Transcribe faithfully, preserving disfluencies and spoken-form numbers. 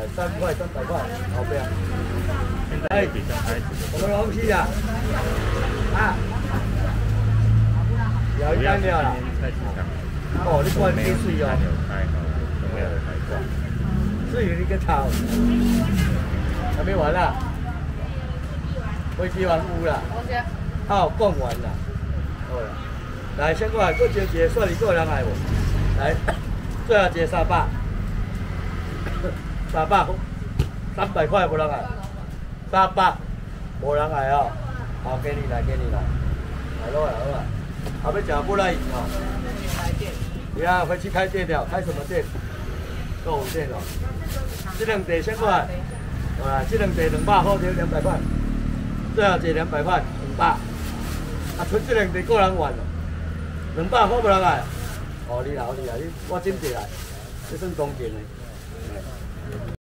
三块、三百块，好不要？ 哎，比较开始什么东西呀？啊？有一单了啦。 菜市场。 哦，你看几水哦？ 有开哦，都没有开过。 水你个炒，还没完啦？飞机完有啦。好，讲完啦。好啦，来先过来，搁招一个算你个人来无？来，最后一个三百，三百，三百块无人来，三百无人来哦。好，给你来，给你来，来咯来咯来。后要吃不赖哦。对啊，回去开店了，开什么店？购物店哦。这两地先过来，啊，这两地两百块就两百块，最后一两百块，两百。啊，剩这两地个人玩咯，两百块无人来。哦，你来，你来，你我真济来，这算公平的。